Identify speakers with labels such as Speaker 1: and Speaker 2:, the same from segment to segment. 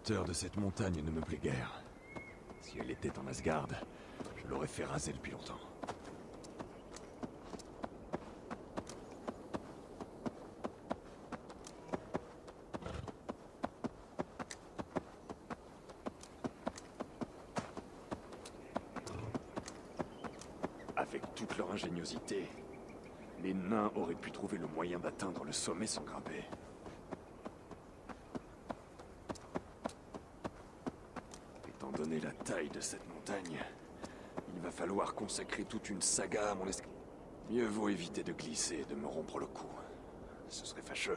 Speaker 1: hauteur de cette montagne ne me plaît guère. Si elle était en Asgard, je l'aurais fait raser depuis longtemps. Avec toute leur ingéniosité, les nains auraient pu trouver le moyen d'atteindre le sommet sans grimper. Étant donné la taille de cette montagne, il va falloir consacrer toute une saga à mon escalade. Mieux vaut éviter de glisser et de me rompre le cou. Ce serait fâcheux.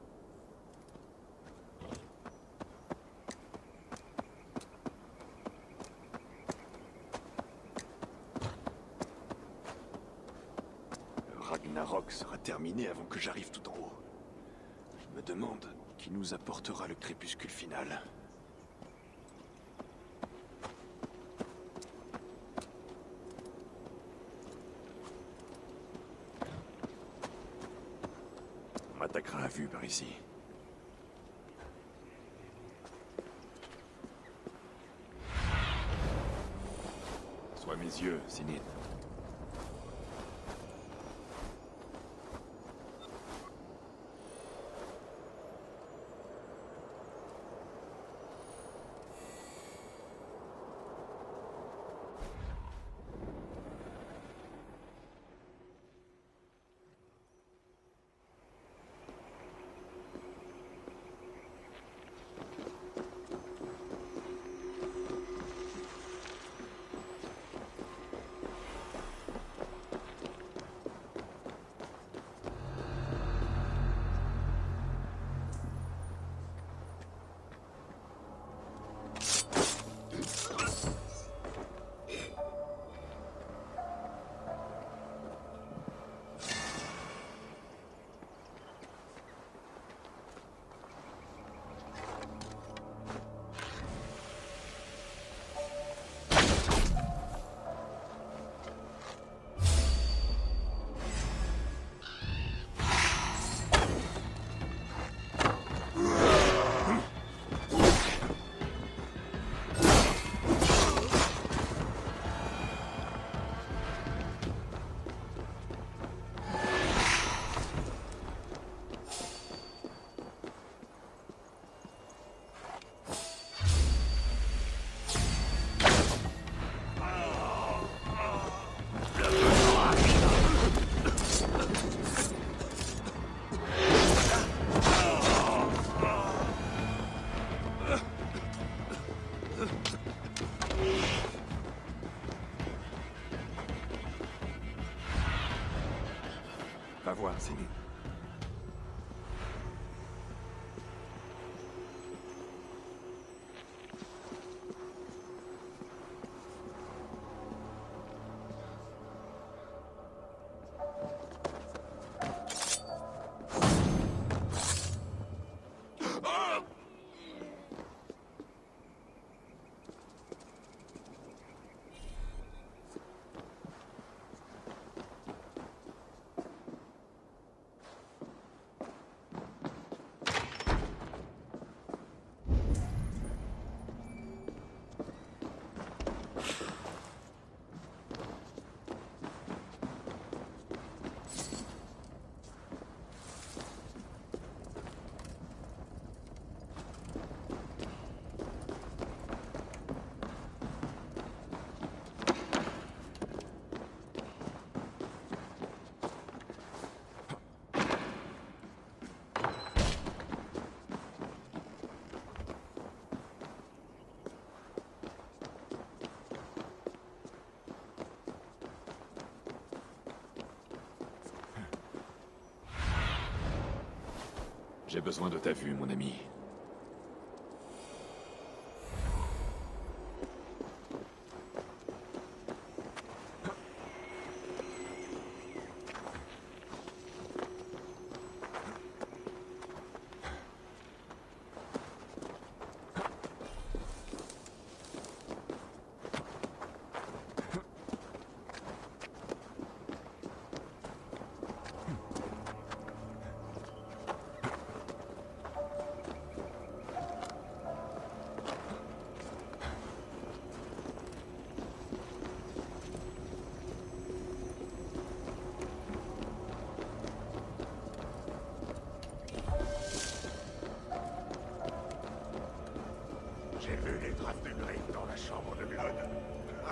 Speaker 1: Le Ragnarok sera terminé avant que j'arrive tout en haut. Je me demande qui nous apportera le crépuscule final. On m'attaquera à vue par ici. Sois mes yeux, Sinine. Va voir, Sinine. J'ai besoin de ta vue, mon ami.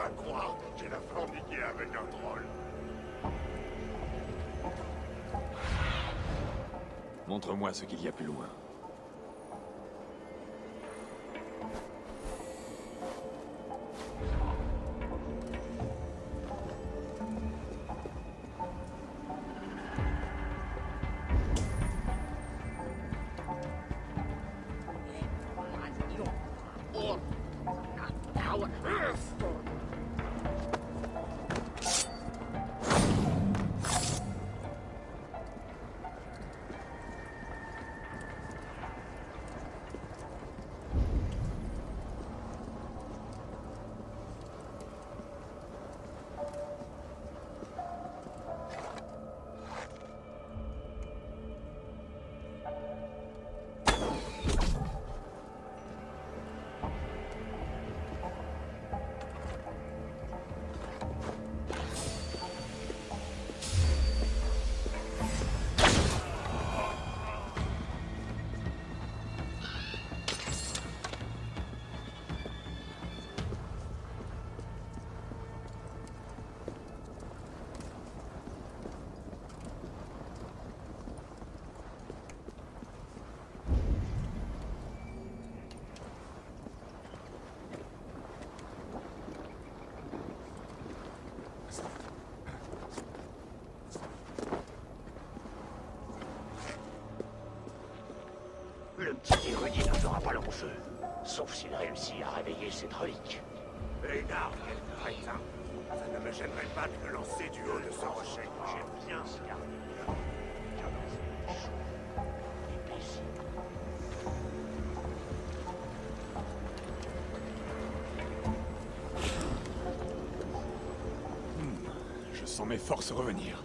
Speaker 2: pas croire que j'ai la forniquée avec un troll.
Speaker 1: Montre-moi ce qu'il y a plus loin.
Speaker 3: Le petit érudit ne fera pas long feu, sauf s'il réussit à réveiller cette relique.
Speaker 2: Lénard, quel crétin! Ça ne me gênerait pas de le lancer du haut de ce rocher. J'aime bien ce gars.
Speaker 3: Car dans cette chaud et paisible.
Speaker 1: Je sens mes forces revenir.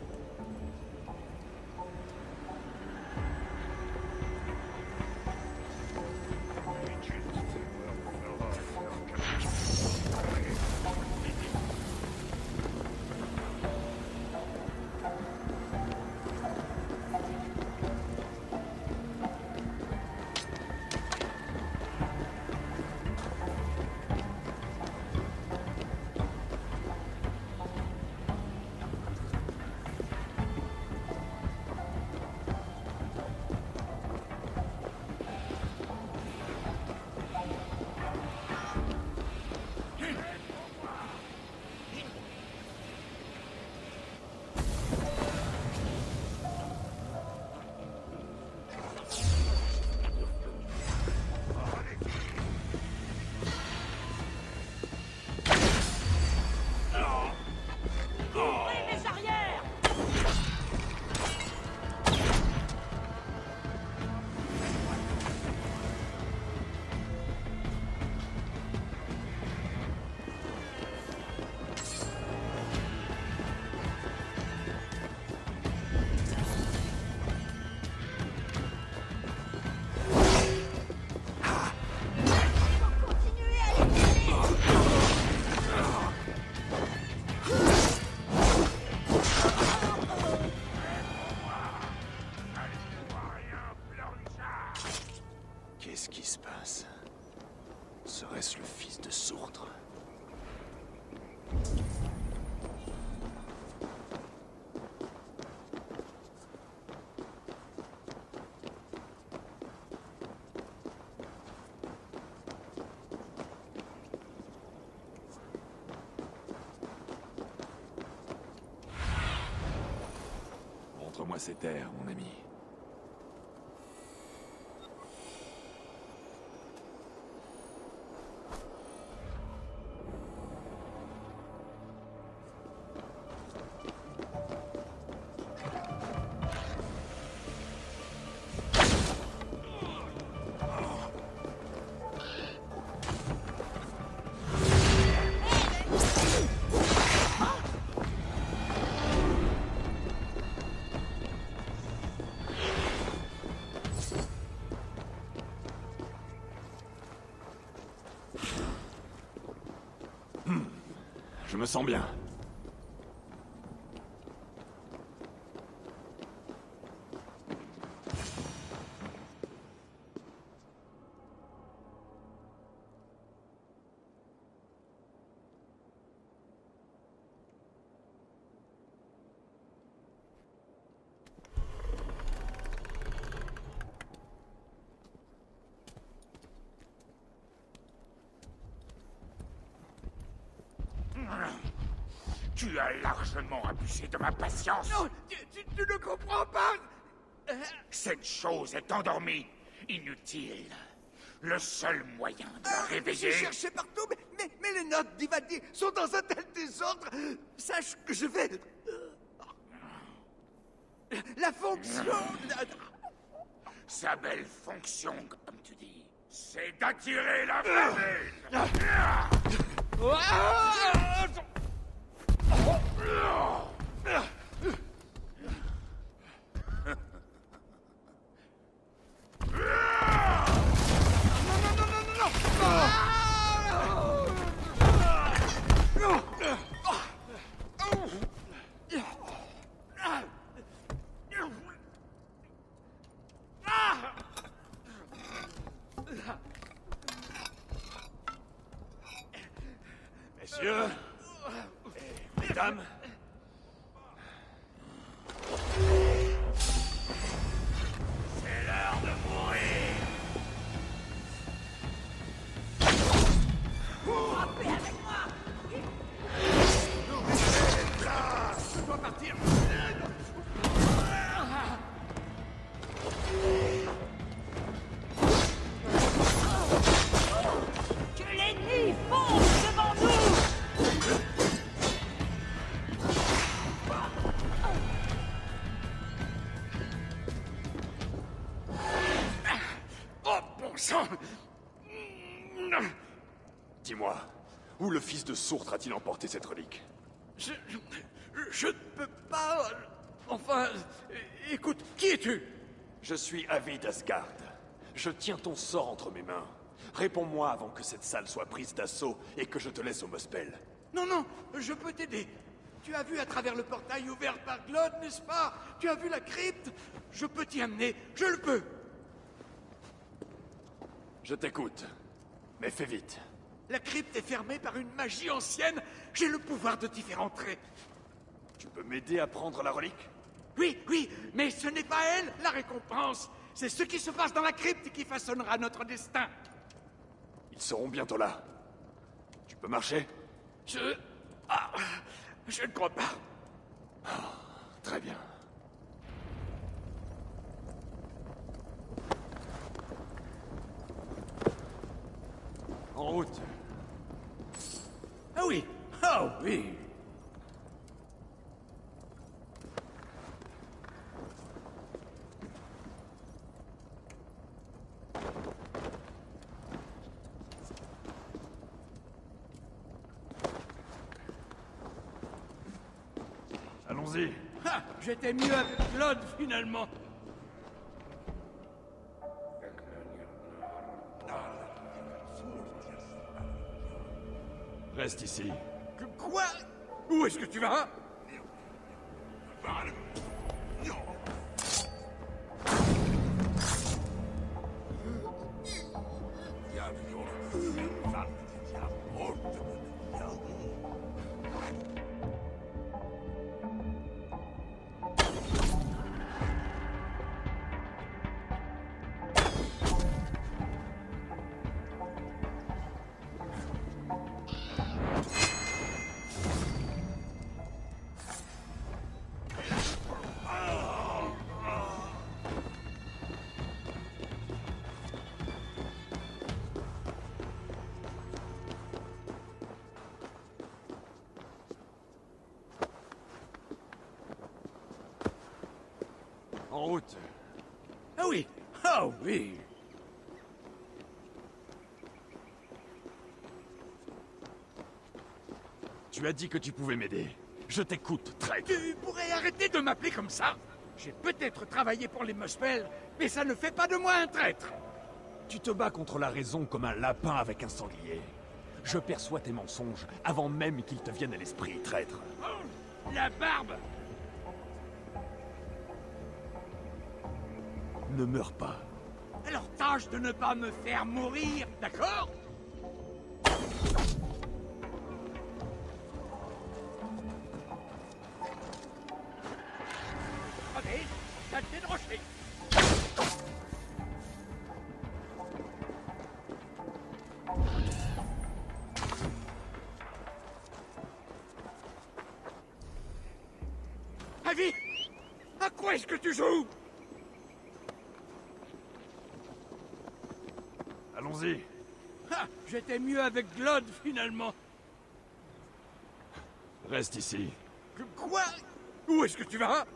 Speaker 1: Qu'est-ce qui se passe? Serait-ce le fils de Sourdre? Montre-moi ces terres, mon ami. Je me sens bien.
Speaker 2: Tu as largement abusé de ma patience.
Speaker 4: Non, tu ne comprends pas.
Speaker 2: Cette chose est endormie. Inutile. Le seul moyen de la réveiller...
Speaker 4: J'ai cherché partout, mais les notes d'Ivadi sont dans un tel désordre. Sache que je vais... La fonction...
Speaker 2: Sa belle fonction, comme tu dis, c'est d'attirer la famine.
Speaker 1: Messieurs, et mesdames,
Speaker 2: C'est l'heure de mourir.
Speaker 4: Je dois partir.
Speaker 5: Que l'ennemi fonce devant nous!
Speaker 4: Oh, bon sang.
Speaker 1: dis-moi, où le fils de Sourtre a-t-il emporté cette relique?
Speaker 4: Je ne peux pas... Enfin... Écoute, qui es-tu?
Speaker 1: Je suis Avid Asgard. Je tiens ton sort entre mes mains. Réponds-moi avant que cette salle soit prise d'assaut et que je te laisse au Muspel.
Speaker 4: Non, non, je peux t'aider. Tu as vu à travers le portail ouvert par Glod, n'est-ce pas? Tu as vu la crypte? Je peux t'y amener, je le peux.
Speaker 1: Je t'écoute, mais fais vite.
Speaker 4: La crypte est fermée par une magie ancienne. J'ai le pouvoir de t'y faire entrer.
Speaker 1: Tu peux m'aider à prendre la relique?
Speaker 4: Oui, oui, mais ce n'est pas elle, la récompense. C'est ce qui se passe dans la crypte qui façonnera notre destin.
Speaker 1: Ils seront bientôt là. Tu peux marcher?
Speaker 4: Je ne crois pas.
Speaker 1: Très bien. En route.
Speaker 4: Ah oui, oh oui.
Speaker 1: Allons-y.
Speaker 4: Ah, j'étais mieux avec Claude, finalement.
Speaker 1: Reste ici.
Speaker 4: Quoi? Où est-ce que tu vas?
Speaker 1: En route.
Speaker 4: Ah oui, oh oui.
Speaker 1: Tu as dit que tu pouvais m'aider. Je t'écoute, traître.
Speaker 4: Tu pourrais arrêter de m'appeler comme ça? J'ai peut-être travaillé pour les Muspel, mais ça ne fait pas de moi un traître.
Speaker 1: Tu te bats contre la raison comme un lapin avec un sanglier. Je perçois tes mensonges avant même qu'ils te viennent à l'esprit, traître.
Speaker 4: Oh, la barbe!
Speaker 1: Ne meurs pas.
Speaker 4: Alors tâche de ne pas me faire mourir, d'accord? Allez, tâchez de rocher. vie? À quoi est-ce que tu joues?
Speaker 1: Allons-y.
Speaker 4: Ah, j'étais mieux avec Glod, finalement.
Speaker 1: Reste ici.
Speaker 4: Quoi? Où est-ce que tu vas?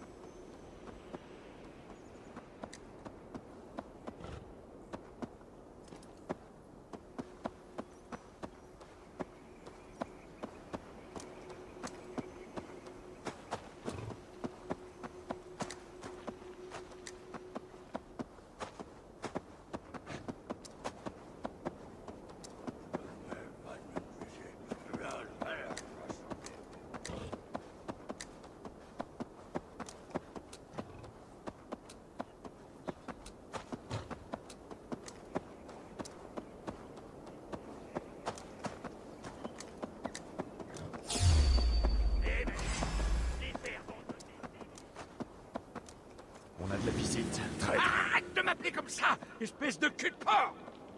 Speaker 1: On a de la visite. Traître.
Speaker 4: Arrête de m'appeler comme ça, espèce de cul de porc!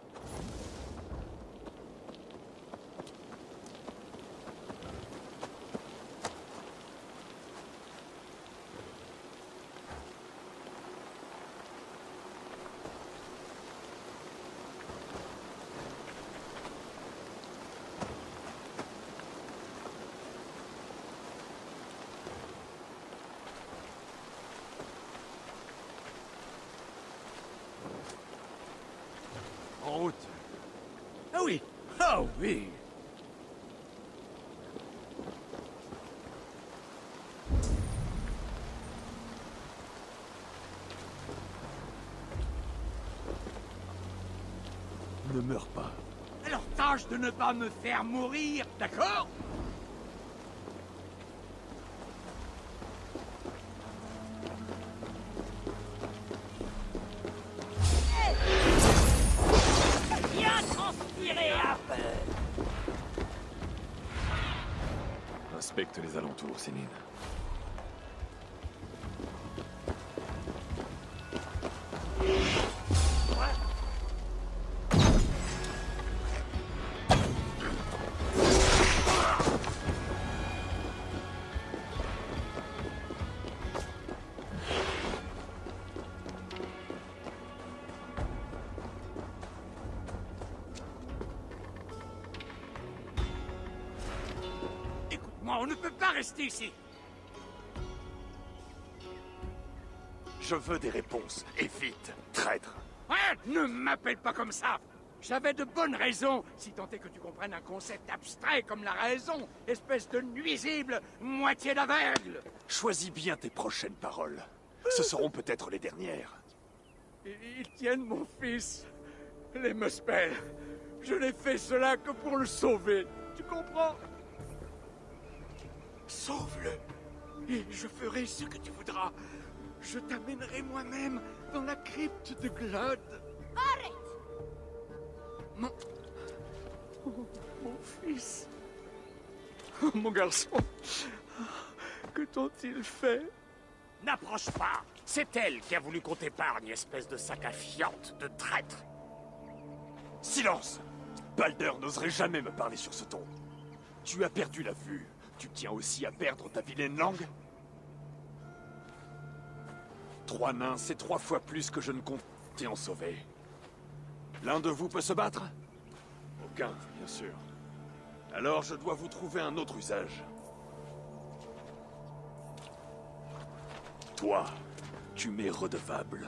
Speaker 1: En route.
Speaker 4: Ah oui! Oh oui!
Speaker 1: Ne meurs pas.
Speaker 4: Alors tâche de ne pas me faire mourir, d'accord?
Speaker 5: Bien transpiré un peu.
Speaker 1: Inspecte les alentours, Céline.
Speaker 4: Écoute-moi, on ne peut pas rester ici.
Speaker 1: Je veux des réponses. Et vite, traître.
Speaker 4: Hein? Ne m'appelle pas comme ça. J'avais de bonnes raisons, si tant est que tu comprennes un concept abstrait comme la raison, espèce de nuisible, moitié d'aveugle.
Speaker 1: Choisis bien tes prochaines paroles. Ce seront peut-être les dernières.
Speaker 4: Ils tiennent mon fils, les Muspel. Je n'ai fait cela que pour le sauver. Tu comprends? Sauve-le. Et je ferai ce que tu voudras. Je t'amènerai moi-même dans la crypte de Glod.
Speaker 5: Arrête!
Speaker 4: Mon fils. Oh, mon garçon. Que t'ont-ils fait?
Speaker 3: N'approche pas. C'est elle qui a voulu qu'on t'épargne, espèce de sac à fiente, de traître.
Speaker 1: Silence! Balder n'oserait jamais me parler sur ce ton. Tu as perdu la vue. Tu tiens aussi à perdre ta vilaine langue? 3 nains, c'est 3 fois plus que je ne comptais en sauver. L'un de vous peut se battre? Aucun, bien sûr. Alors je dois vous trouver un autre usage. Toi, tu m'es redevable.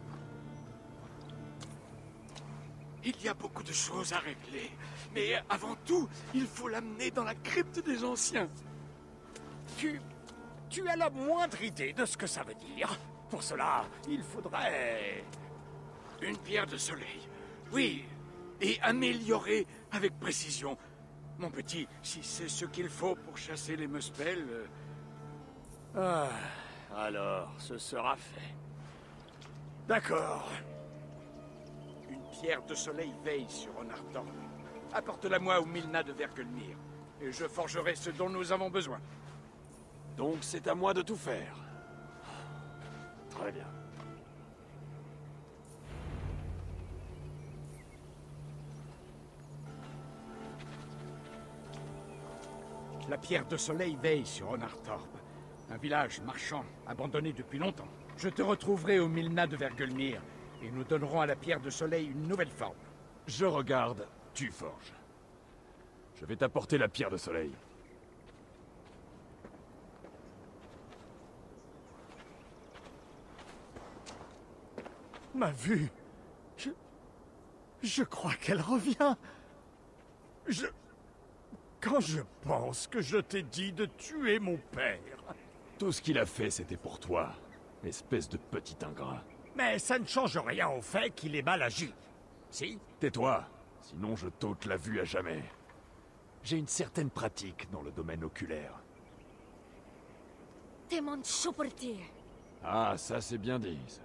Speaker 4: Il y a beaucoup de choses à régler. Mais avant tout, il faut l'amener dans la crypte des anciens.
Speaker 3: Tu as la moindre idée de ce que ça veut dire. Pour cela, il faudrait...
Speaker 4: Une pierre de soleil. Oui, et améliorée avec précision. Mon petit, si c'est ce qu'il faut pour chasser les Muspel...
Speaker 3: Ah, alors, ce sera fait. D'accord.
Speaker 4: Une pierre de soleil veille sur Onartorn. Apporte-la-moi au Milna de Verkelmir, et je forgerai ce dont nous avons besoin.
Speaker 1: Donc c'est à moi de tout faire. Très bien.
Speaker 4: La pierre de soleil veille sur Onartorp. Un village marchand, abandonné depuis longtemps. Je te retrouverai au Milna de Vergelmir, et nous donnerons à la pierre de soleil une nouvelle forme.
Speaker 1: Je regarde, tu forges. Je vais t'apporter la pierre de soleil.
Speaker 3: Ma vue. Je crois qu'elle revient. Quand je pense que je t'ai dit de tuer mon père.
Speaker 1: Tout ce qu'il a fait, c'était pour toi, espèce de petit ingrat.
Speaker 3: Mais ça ne change rien au fait qu'il ait mal agi. Si?
Speaker 1: Tais-toi, sinon je t'ôte la vue à jamais. J'ai une certaine pratique dans le domaine oculaire.
Speaker 5: Temon Chopertir.
Speaker 1: Ah, ça c'est bien dit, ça.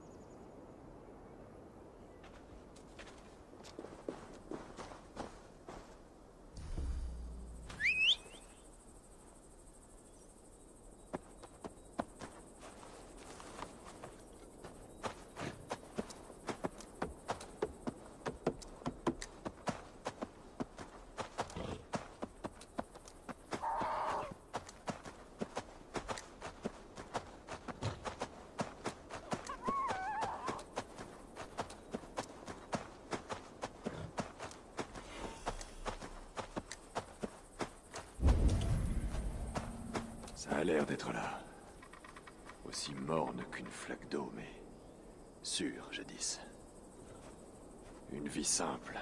Speaker 1: Ça a l'air d'être là. Aussi morne qu'une flaque d'eau, mais sûre, jadis. Une vie simple.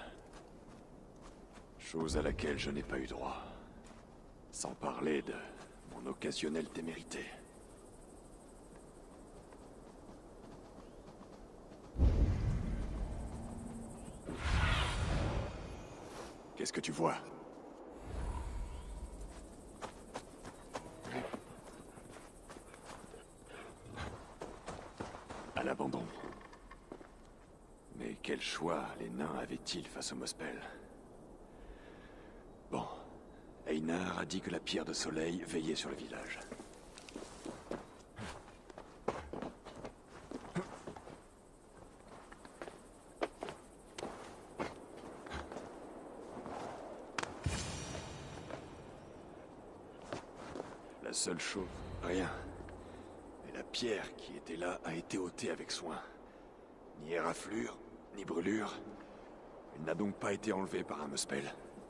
Speaker 1: Chose à laquelle je n'ai pas eu droit. Sans parler de mon occasionnelle témérité. Qu'est-ce que tu vois ? À l'abandon. Mais quel choix les nains avaient-ils face au Mospel? Bon, Einar a dit que la pierre de soleil veillait sur le village. La seule chose, rien. Mais la pierre qui était là a été ôtée avec soin. Ni éraflure, ni brûlure. Elle n'a donc pas été enlevée par un Muspel.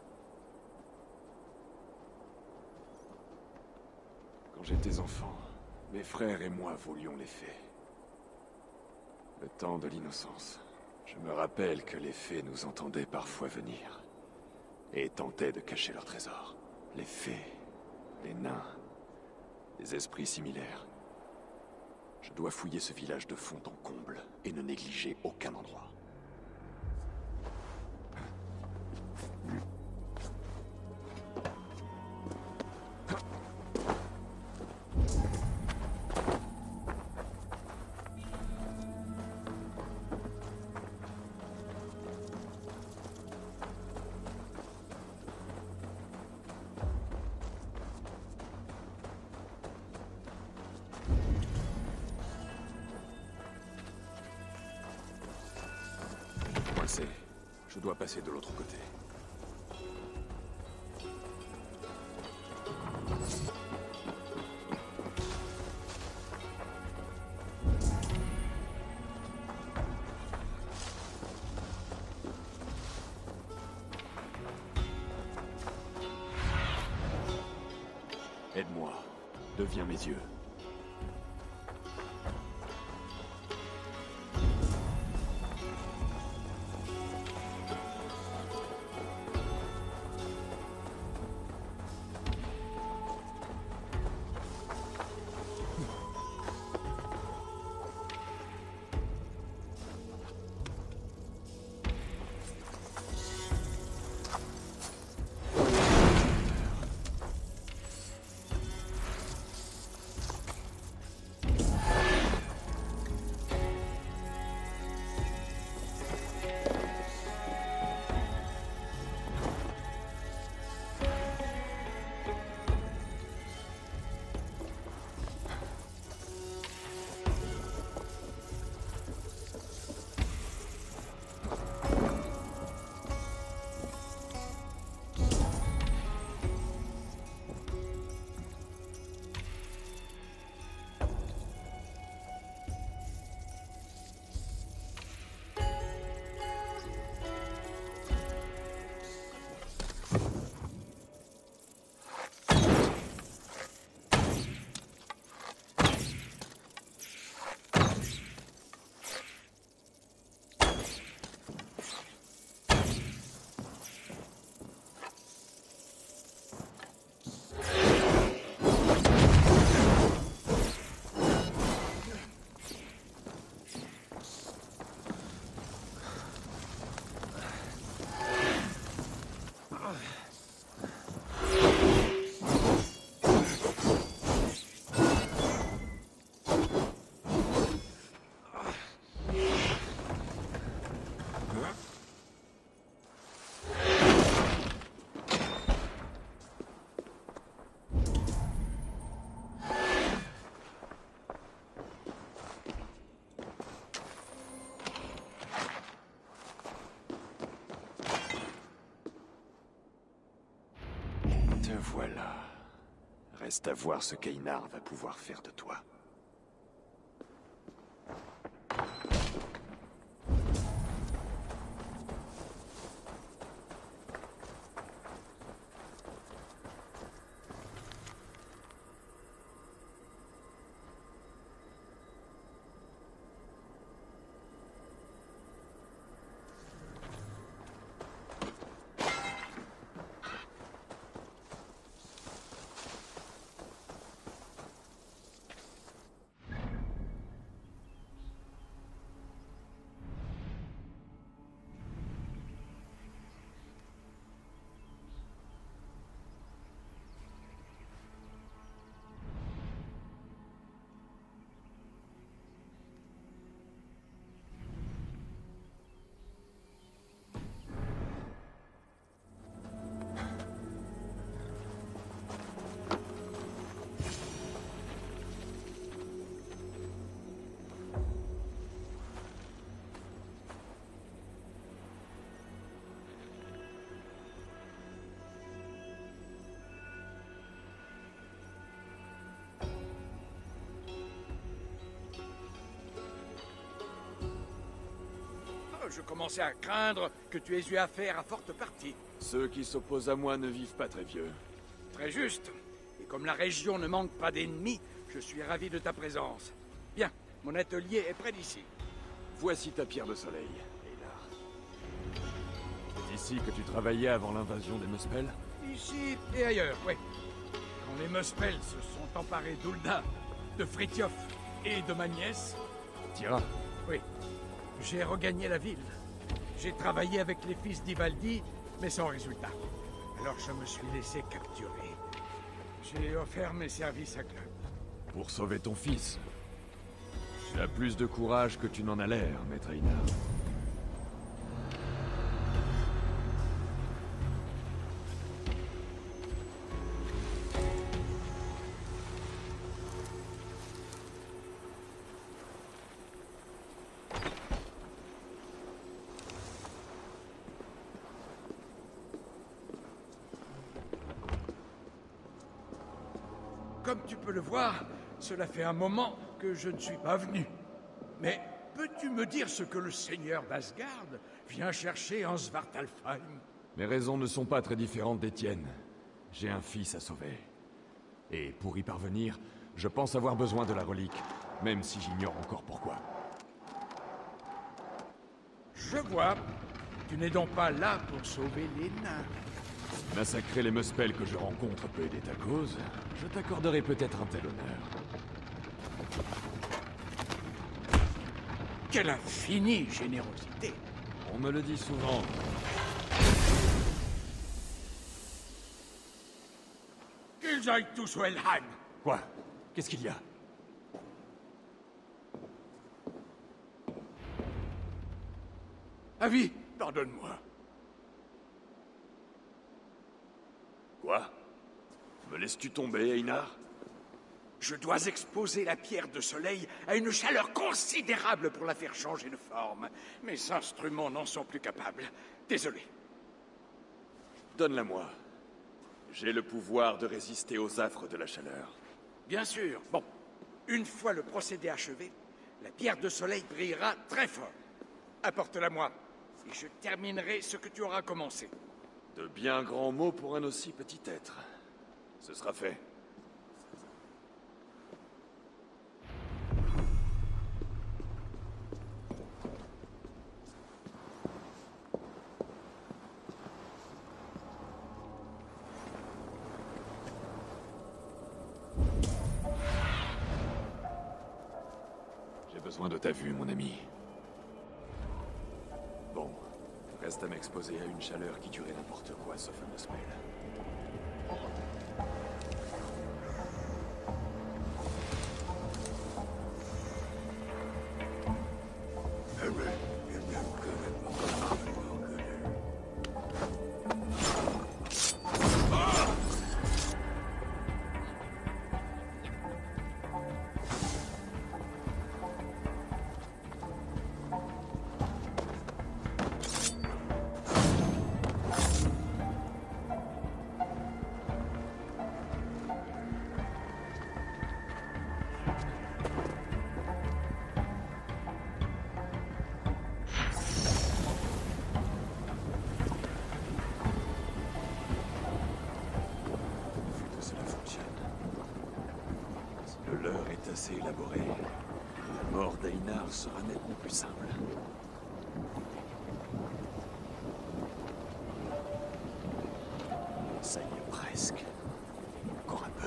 Speaker 1: Quand j'étais enfant, mes frères et moi voulions les fées. Le temps de l'innocence. Je me rappelle que les fées nous entendaient parfois venir. Et tentaient de cacher leurs trésors. Les fées, les nains, des esprits similaires. Je dois fouiller ce village de fond en comble et ne négliger aucun endroit. Coincé. Je dois passer de l'autre côté. Aide-moi. Deviens mes yeux. voilà. Reste à voir ce qu'Einar va pouvoir faire de toi.
Speaker 4: Je commençais à craindre que tu aies eu affaire à forte partie.
Speaker 1: Ceux qui s'opposent à moi ne vivent pas très vieux.
Speaker 4: Très juste. Et comme la région ne manque pas d'ennemis, je suis ravi de ta présence. Bien, mon atelier est près d'ici.
Speaker 1: Voici ta pierre de soleil, Einar. C'est ici que tu travaillais avant l'invasion des Muspel?
Speaker 4: Ici et ailleurs, oui. Quand les Muspel se sont emparés d'Ulda, de Frithiof et de ma nièce...
Speaker 1: Tira.
Speaker 4: Oui. J'ai regagné la ville. J'ai travaillé avec les fils d'Ivaldi, mais sans résultat. Alors je me suis laissé capturer. J'ai offert mes services à Club.
Speaker 1: Pour sauver ton fils. Tu as plus de courage que tu n'en as l'air, maître Einar.
Speaker 4: Comme tu peux le voir, cela fait un moment que je ne suis pas venu. Mais peux-tu me dire ce que le seigneur d'Asgard vient chercher en Svartalfheim?
Speaker 1: Mes raisons ne sont pas très différentes des tiennes. J'ai un fils à sauver. Et pour y parvenir, je pense avoir besoin de la relique, même si j'ignore encore pourquoi.
Speaker 4: Je vois. Tu n'es donc pas là pour sauver les nains.
Speaker 1: Massacrer les Muspel que je rencontre peut aider ta cause. Je t'accorderai peut-être un tel honneur.
Speaker 4: Quelle infinie générosité!
Speaker 1: On me le dit souvent.
Speaker 4: Qu'ils aillent tous au Helheim!
Speaker 1: Quoi? Qu'est-ce qu'il y a?
Speaker 4: Avis, pardonne-moi.
Speaker 1: Quoi? Me laisses-tu tomber, Einar?
Speaker 4: Je dois exposer la pierre de soleil à une chaleur considérable pour la faire changer de forme. Mes instruments n'en sont plus capables. Désolé.
Speaker 1: Donne-la-moi. J'ai le pouvoir de résister aux affres de la chaleur.
Speaker 4: Bien sûr. Bon, une fois le procédé achevé, la pierre de soleil brillera très fort. Apporte-la-moi, et je terminerai ce que tu auras commencé.
Speaker 1: De bien grands mots pour un aussi petit être. Ce sera fait. J'ai besoin de ta vue, mon ami. Bon, reste à m'exposer à une chaleur qui tuerait n'importe quoi, sauf un Muspel. assez élaboré. La mort d'Einar sera nettement plus simple. Ça y est, presque. Encore un peu.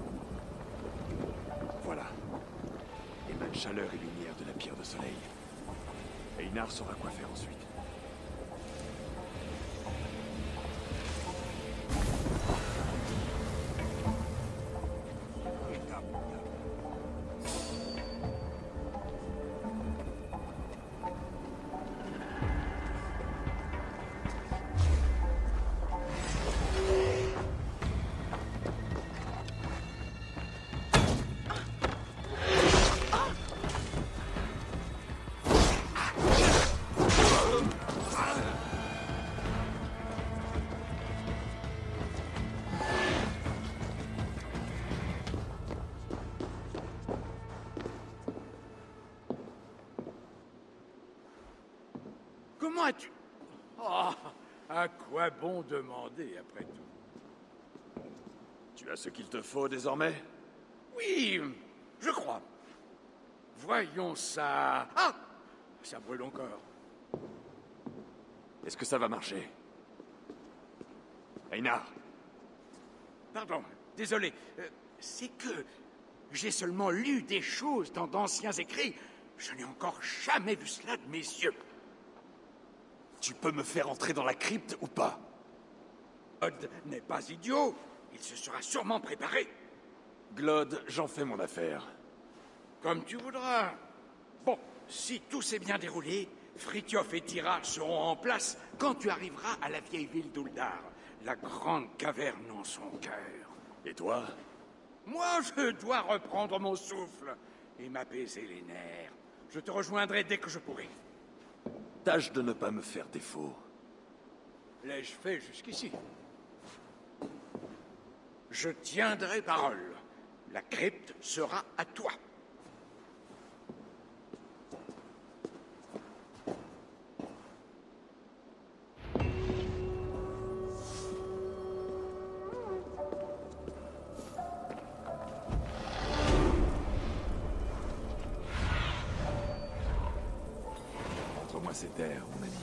Speaker 1: Voilà. Émane chaleur et lumière de la pierre de soleil. Einar saura quoi faire ensuite.
Speaker 4: Comment as-tu... Oh, à quoi bon demander, après tout?
Speaker 1: Tu as ce qu'il te faut désormais?
Speaker 4: Oui, je crois. Voyons ça... Ah! Ça brûle encore.
Speaker 1: Est-ce que ça va marcher? Einar!
Speaker 4: Pardon, désolé. C'est que j'ai seulement lu des choses dans d'anciens écrits. Je n'ai encore jamais vu cela de mes yeux.
Speaker 1: Tu peux me faire entrer dans la crypte ou pas?
Speaker 4: Odd n'est pas idiot. Il se sera sûrement préparé.
Speaker 1: Glod, j'en fais mon affaire.
Speaker 4: Comme tu voudras. Bon, si tout s'est bien déroulé, Frithiof et Tira seront en place quand tu arriveras à la vieille ville d'Uldar, la grande caverne en son cœur.
Speaker 1: Et toi?
Speaker 4: Moi, je dois reprendre mon souffle et m'apaiser les nerfs. Je te rejoindrai dès que je pourrai.
Speaker 1: Tâche de ne pas me faire défaut.
Speaker 4: L'ai-je fait jusqu'ici? Je tiendrai parole. La crypte sera à toi.
Speaker 1: Montre-moi ces terres, mon ami.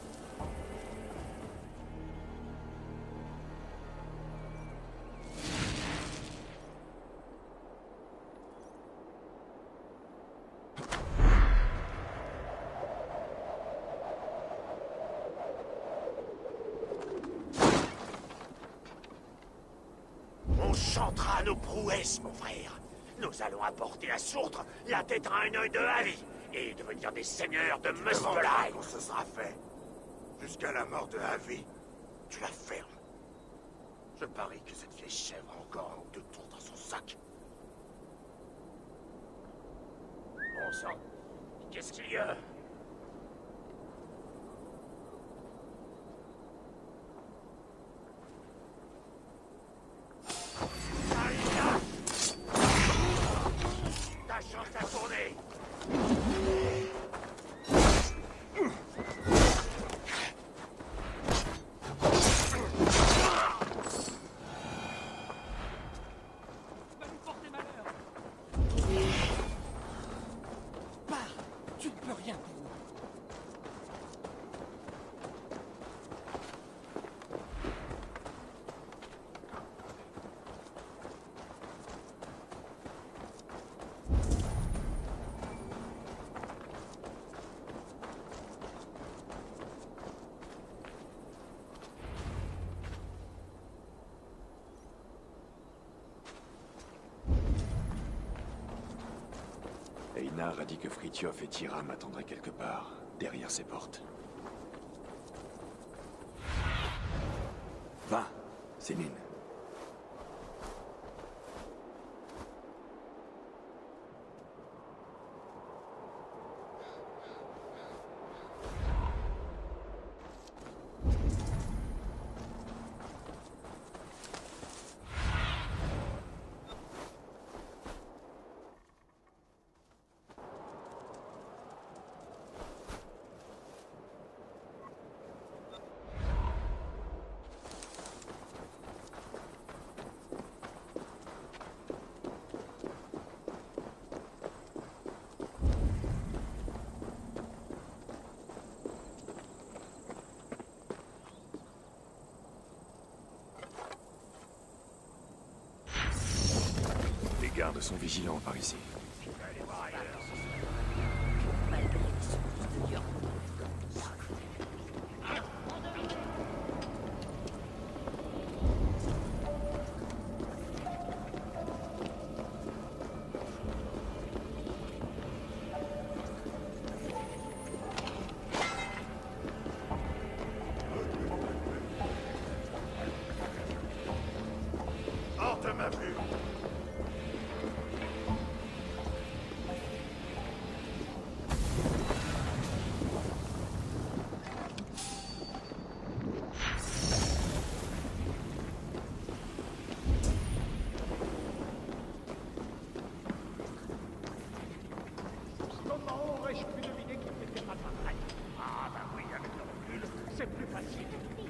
Speaker 2: On chantera nos prouesses, mon frère. Nous allons apporter à Sourdre la tête à un œil de Havi et devenir des seigneurs de Muspelheim.
Speaker 6: Quand ce sera fait. Jusqu'à la mort de Havi, tu la fermes.
Speaker 2: Je parie que cette vieille chèvre a encore un ou deux tours dans son sac. Bon sang, qu'est-ce qu'il y a? Ta chance à tourner.
Speaker 3: Tu ne peux rien.
Speaker 1: Einar a dit que Frithiof et Tira m'attendraient quelque part, derrière ces portes. Va, Sénine. gardes sont vigilants par ici.
Speaker 5: Malgré les secousses de viande.
Speaker 6: Hors de ma vue.
Speaker 3: Comment aurais-je pu deviner qu'il n'était pas pareil? Ah, bah oui, avec le recul, c'est plus facile.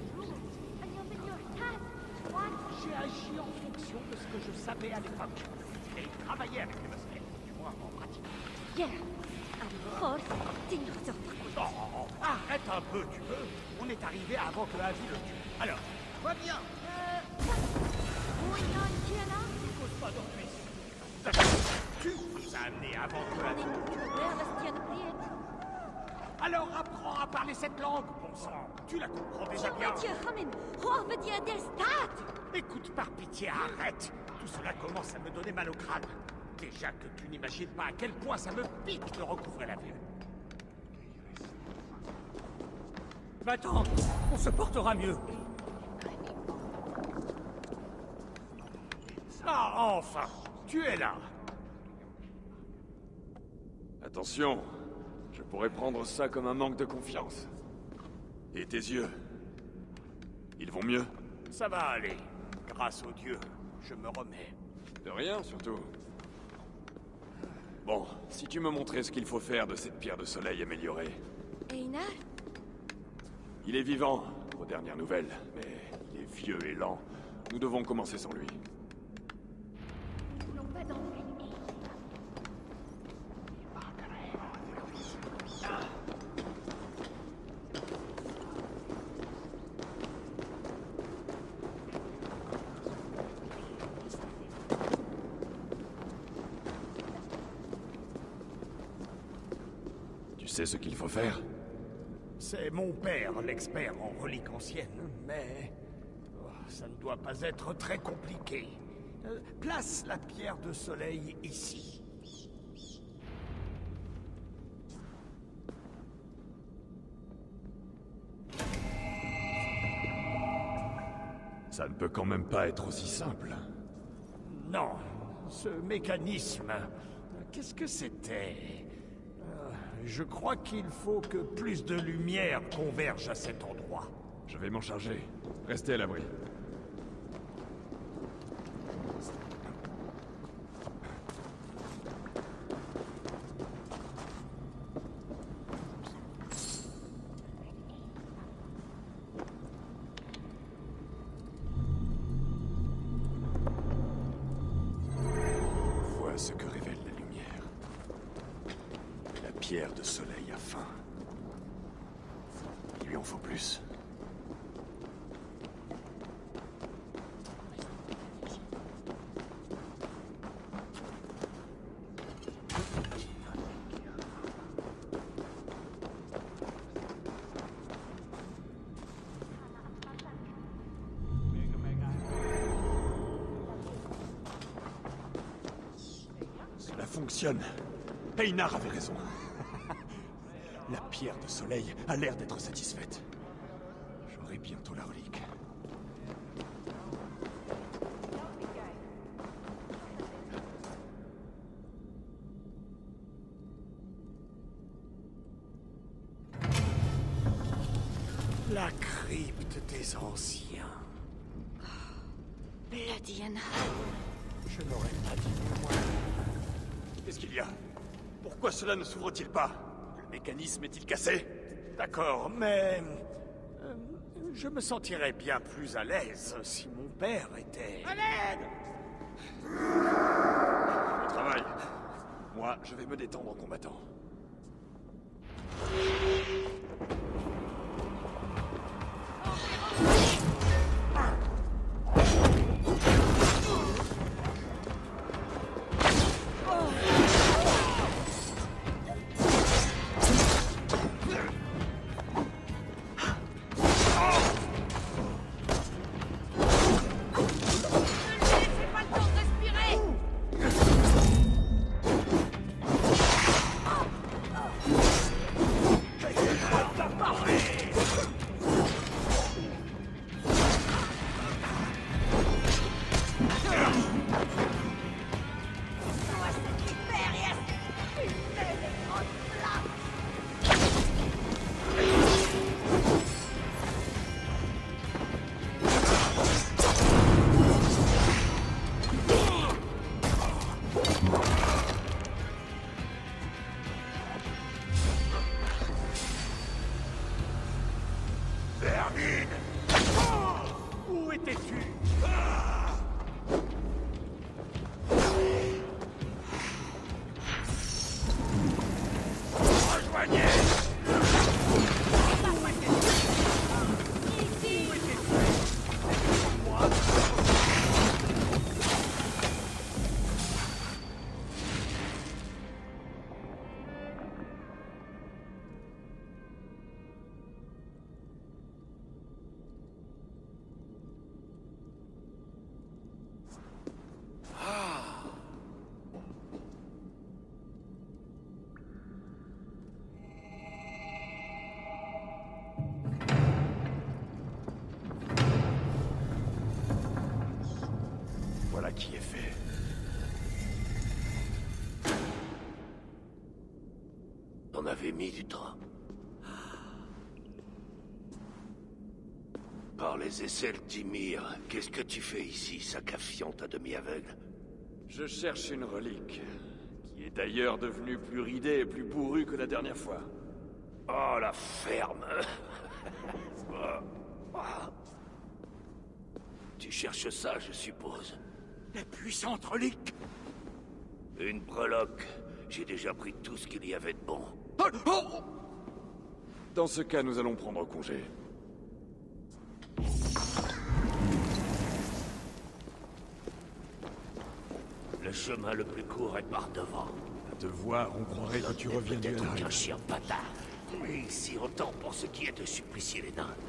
Speaker 3: J'ai agi en fonction de ce que je savais à l'époque. Et travaillé avec les Musclets, du moins en pratique.
Speaker 5: Bien. A lo mejor tiene razón.
Speaker 3: Oh, arrête un peu, tu veux? On est arrivé avant que Avi le tue. Alors, va bien. Ne cause pas d'ennui. Tu nous as amenés avant que Avi le tue. Alors apprends à parler cette langue, bon sang. Tu la comprends déjà bien. Écoute, par pitié, arrête. Tout cela commence à me donner mal au crâne. Déjà que tu n'imagines pas à quel point ça me pique de recouvrer la vue. Va-t'en, on se portera mieux. Ah, enfin, tu es là.
Speaker 1: Attention, je pourrais prendre ça comme un manque de confiance. Et tes yeux? Ils vont mieux?
Speaker 3: Ça va aller. Grâce au Dieu, je me remets.
Speaker 1: De rien, surtout. Bon, si tu me montrais ce qu'il faut faire de cette pierre de soleil améliorée.
Speaker 5: Einar?
Speaker 1: Il est vivant, aux dernières nouvelles, mais il est vieux et lent. Nous devons commencer sans lui. Tu sais ce qu'il faut faire?
Speaker 3: C'est mon père, l'expert en reliques anciennes, mais ça ne doit pas être très compliqué. Place la pierre de soleil ici.
Speaker 1: Ça ne peut quand même pas être aussi simple.
Speaker 3: Non, ce mécanisme, qu'est-ce que c'était? Je crois qu'il faut que plus de lumière converge à cet endroit.
Speaker 1: Je vais m'en charger. Restez à l'abri. Vois ce que révèle la lumière. La pierre de soleil a faim. Il lui en faut plus. Cela fonctionne. Einar avait raison. La pierre de soleil a l'air d'être satisfaite. J'aurai bientôt la relique.
Speaker 3: La crypte des anciens.
Speaker 5: Bloody Anna.
Speaker 3: Je n'aurais pas dit mieux, moi.
Speaker 1: Qu'est-ce qu'il y a? Pourquoi cela ne s'ouvre-t-il pas? Le mécanisme est-il cassé?
Speaker 3: D'accord, mais... je me sentirais bien plus à l'aise si mon père était... À l'aide!
Speaker 1: Au travail. Moi, je vais me détendre en combattant.
Speaker 2: t'en avais mis du temps. Par les aisselles d'Ymir, qu'est-ce que tu fais ici, sac à fiente à demi aveugle?
Speaker 1: Je cherche une relique, qui est d'ailleurs devenue plus ridée et plus bourrue que la dernière fois.
Speaker 2: Oh, la ferme. Tu cherches ça, je suppose.
Speaker 4: La puissante relique.
Speaker 2: Une breloque. J'ai déjà pris tout ce qu'il y avait de bon.
Speaker 4: Oh, oh.
Speaker 1: Dans ce cas, nous allons prendre congé.
Speaker 2: Le chemin le plus court est par devant.
Speaker 4: À te voir, on croirait que tu reviens du
Speaker 2: Peut-être
Speaker 4: Helheim.
Speaker 2: qu'un chien bâtard. Mais ici, autant pour ce qui est de supplicier les nains.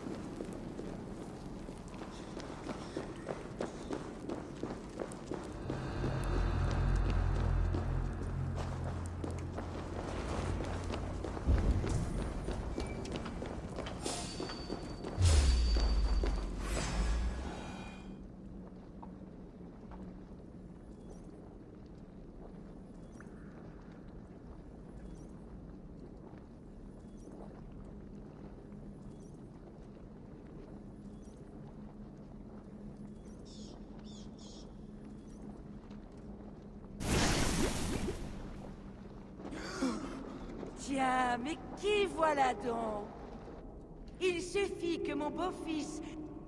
Speaker 5: Tiens, mais qui voilà donc? Il suffit que mon beau-fils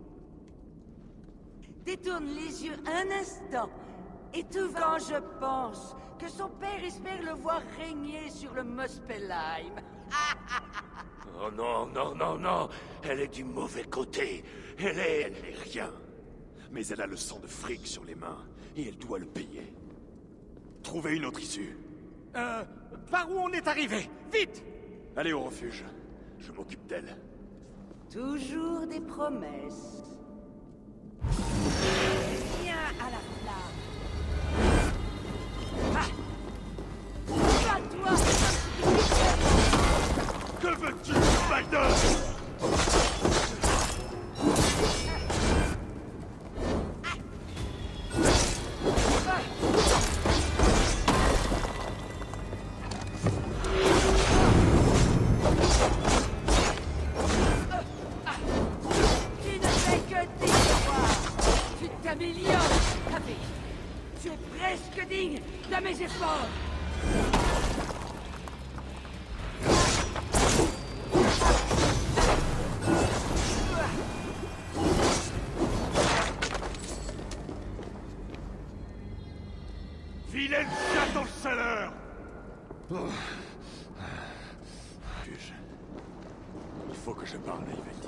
Speaker 5: détourne les yeux un instant, et tout quand je pense que son père espère le voir régner sur le Muspelheim.
Speaker 2: Oh non, non, non, non. Elle est du mauvais côté. Elle est rien.
Speaker 1: Mais elle a le sang de fric sur les mains, et elle doit le payer. Trouvez une autre issue.
Speaker 3: Par où on est arrivé? Vite!
Speaker 1: Allez au refuge. Je m'occupe d'elle.
Speaker 5: Toujours des promesses. Viens à la flamme. Ah! Bats-toi!
Speaker 1: Que veux-tu, Spider?
Speaker 5: Tu ne fais que décevoir. Tu t'améliores, Taffy. Tu es presque digne de mes efforts.
Speaker 1: Vilaine chatte dans le chaleur! Juge. Il faut que je parle à Ivaldi.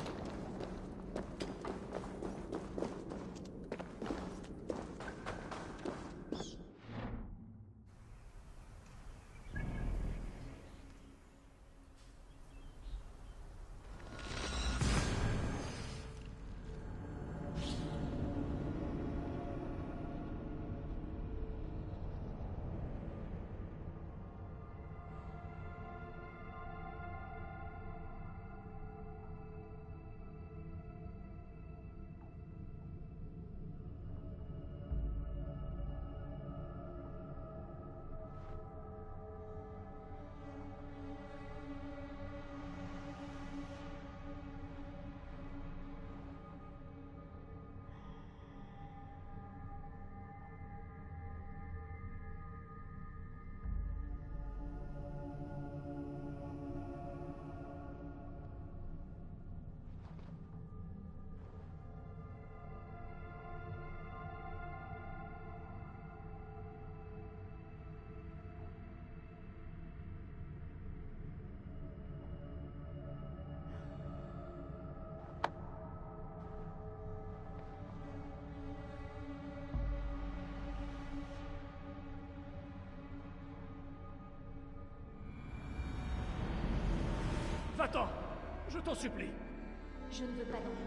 Speaker 3: Va-t'en! Je t'en supplie!
Speaker 7: Je ne veux pas d'enfant.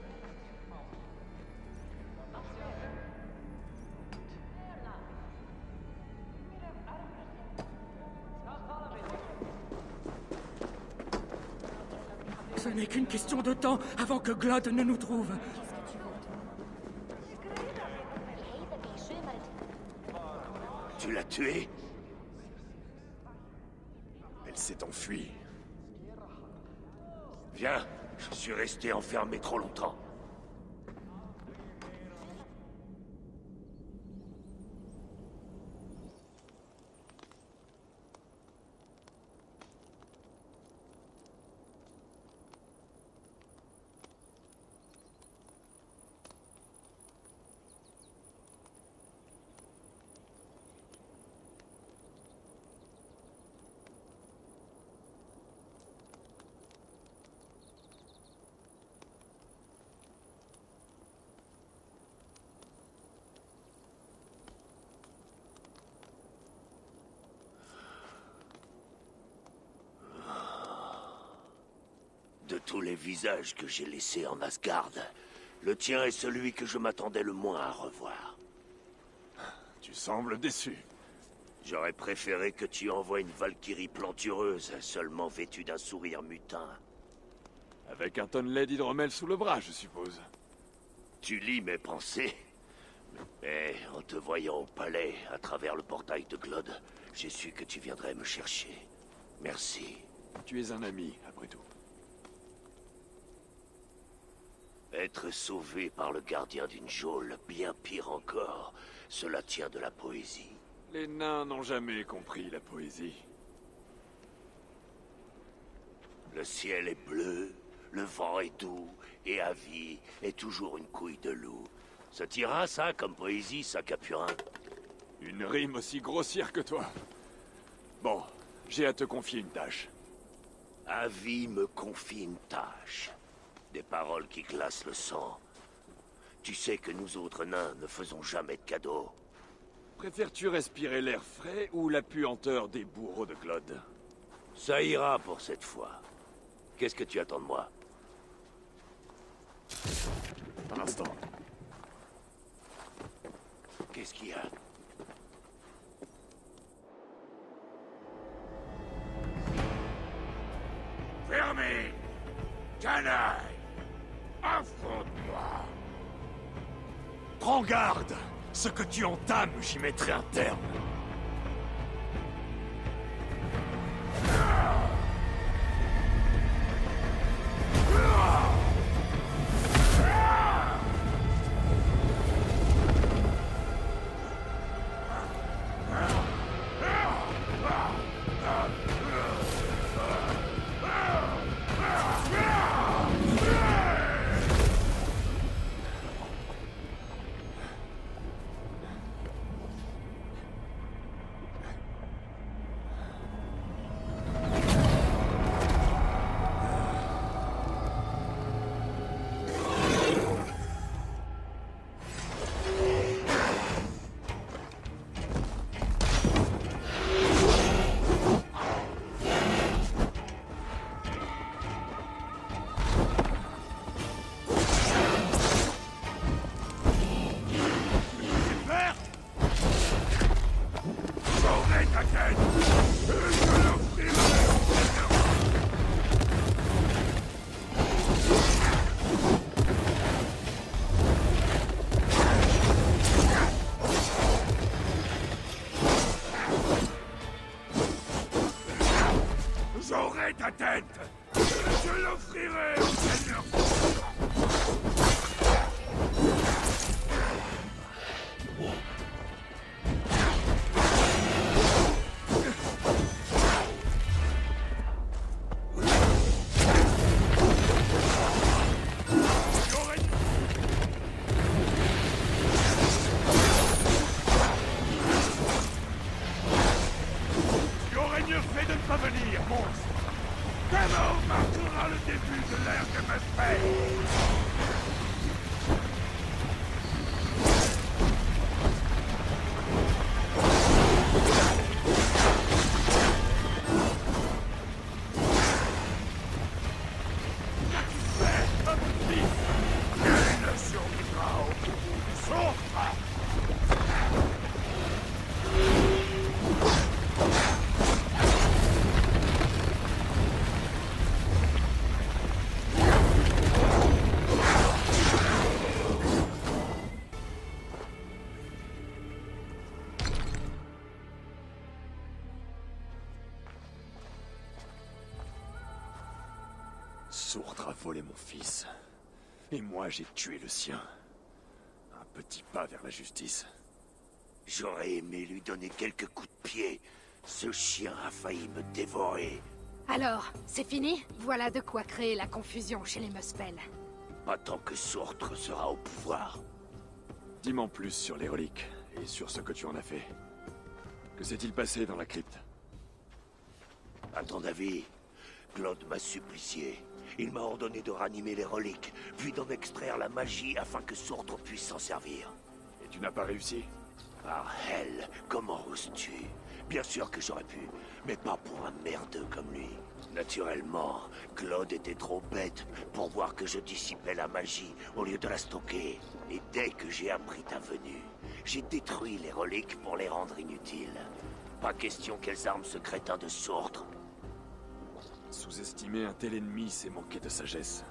Speaker 4: Ce n'est qu'une question de temps avant que Glod ne nous trouve.
Speaker 7: Qu'est-ce que tu veux?
Speaker 2: Tu l'as tué?
Speaker 1: Elle s'est enfuie.
Speaker 2: Viens, je suis resté enfermé trop longtemps. De tous les visages que j'ai laissés en Asgard, le tien est celui que je m'attendais le moins à revoir.
Speaker 1: Tu sembles déçu.
Speaker 2: J'aurais préféré que tu envoies une Valkyrie plantureuse, seulement vêtue d'un sourire mutin.
Speaker 1: Avec un tonnelet d'hydromel sous le bras, je suppose.
Speaker 2: Tu lis mes pensées. Mais en te voyant au palais, à travers le portail de Glod, j'ai su que tu viendrais me chercher. Merci.
Speaker 1: Tu es un ami, après tout.
Speaker 2: Être sauvé par le gardien d'une geôle, bien pire encore, cela tient de la poésie.
Speaker 1: Les nains n'ont jamais compris la poésie.
Speaker 2: Le ciel est bleu, le vent est doux, et Avi est toujours une couille de loup. Ça t'ira, ça, comme poésie, ça, Capurin?
Speaker 1: Une rime aussi grossière que toi. Bon, j'ai à te confier une tâche.
Speaker 2: Avi me confie une tâche. Des paroles qui glacent le sang. Tu sais que nous autres nains ne faisons jamais de cadeaux.
Speaker 1: Préfères-tu respirer l'air frais ou la puanteur des bourreaux de Glod?
Speaker 2: Ça ira pour cette fois. Qu'est-ce que tu attends de moi?
Speaker 1: Un instant.
Speaker 2: Qu'est-ce qu'il y a?
Speaker 6: Fermez! Canaille! Affronte-moi!
Speaker 1: Prends garde! Ce que tu entames, j'y mettrai un terme.
Speaker 6: J'aurai ta tête! Je l'offrirai au Seigneur! J'aurais mieux fait de ne pas venir, monstre! Ta mort marquera le début de l'ère de ma paix! Elle survivra au bout du souffre!
Speaker 1: Sourtre a volé mon fils. Et moi, j'ai tué le sien. Un petit pas vers la justice.
Speaker 2: J'aurais aimé lui donner quelques coups de pied. Ce chien a failli me dévorer.
Speaker 8: Alors, c'est fini? Voilà de quoi créer la confusion chez les Muspel.
Speaker 2: Pas tant que Sourtre sera au pouvoir.
Speaker 1: Dis-moi plus sur les reliques, et sur ce que tu en as fait. Que s'est-il passé dans la crypte?
Speaker 2: À ton avis, Claude m'a supplicié. Il m'a ordonné de ranimer les reliques, puis d'en extraire la magie afin que Sourtre puisse s'en servir.
Speaker 1: Et tu n'as pas réussi?
Speaker 2: Par hell, comment oses-tu? Bien sûr que j'aurais pu, mais pas pour un merdeux comme lui. Naturellement, Claude était trop bête pour voir que je dissipais la magie au lieu de la stocker. Et dès que j'ai appris ta venue, j'ai détruit les reliques pour les rendre inutiles. Pas question qu'elles arment ce crétin de Sourtre.
Speaker 1: Sous-estimer un tel ennemi, c'est manquer de sagesse.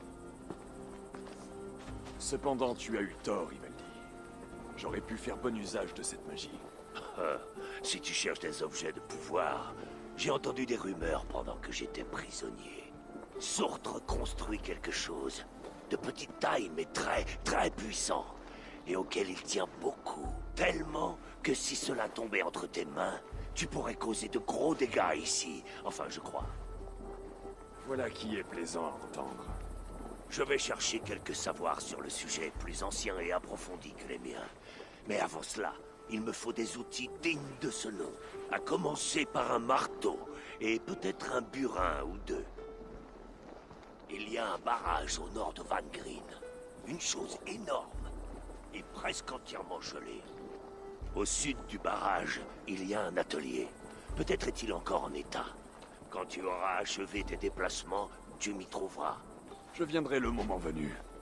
Speaker 1: Cependant, tu as eu tort, Ivaldi. J'aurais pu faire bon usage de cette magie.
Speaker 2: Si tu cherches des objets de pouvoir, j'ai entendu des rumeurs pendant que j'étais prisonnier. Sourtre construit quelque chose, de petite taille mais très puissant, et auquel il tient beaucoup. Tellement que si cela tombait entre tes mains, tu pourrais causer de gros dégâts ici, enfin je crois.
Speaker 1: Voilà qui est plaisant à entendre.
Speaker 2: Je vais chercher quelques savoirs sur le sujet plus anciens et approfondis que les miens. Mais avant cela, il me faut des outils dignes de ce nom. À commencer par un marteau, et peut-être un burin ou deux. Il y a un barrage au nord de Van Green. Une chose énorme, et presque entièrement gelée. Au sud du barrage, il y a un atelier. Peut-être est-il encore en état. Quand tu auras achevé tes déplacements, tu m'y trouveras.
Speaker 1: Je viendrai le moment venu.